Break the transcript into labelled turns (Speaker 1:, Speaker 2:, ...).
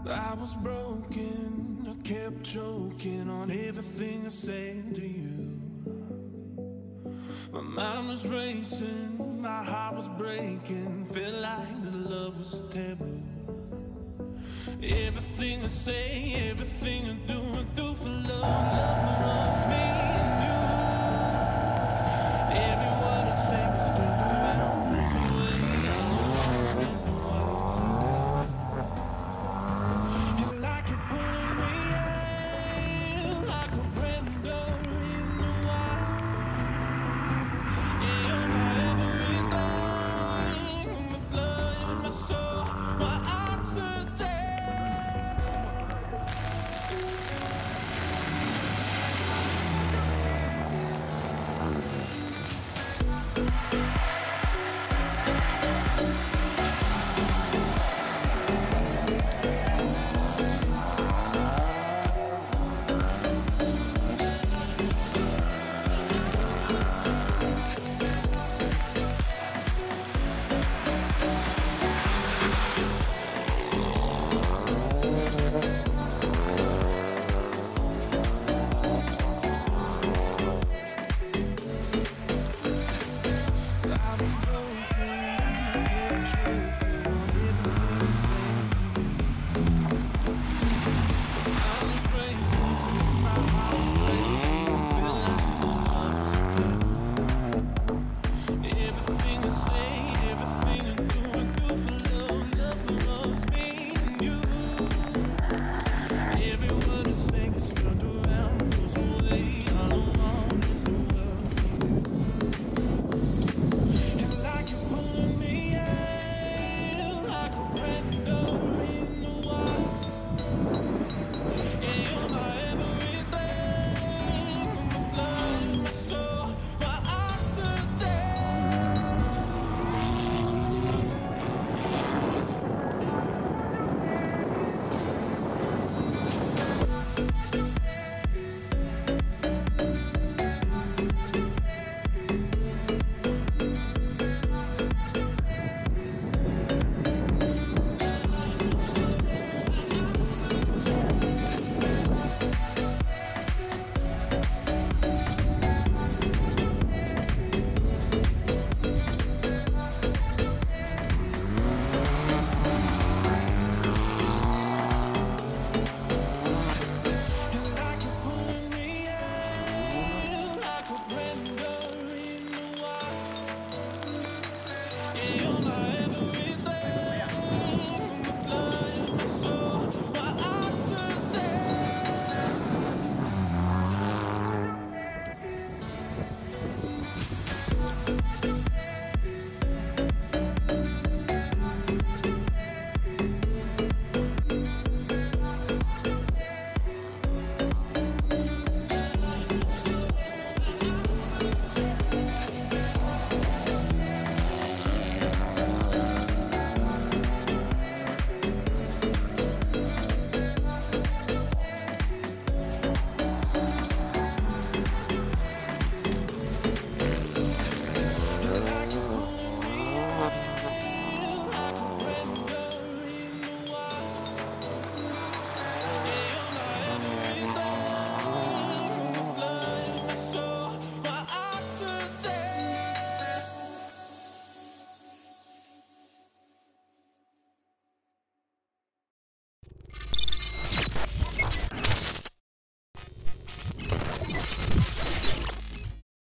Speaker 1: I was broken, I kept choking on everything I said to you. My mind was racing, my heart was breaking, felt like the love was taboo. Everything I say, everything I do for love, love loves me and you. Every word I say gets turned around, goes away, all alone is the world for me. And like you're pulling me in, like a predator in the wild. Yeah, you're my everything, my blood and my soul, my oxygen.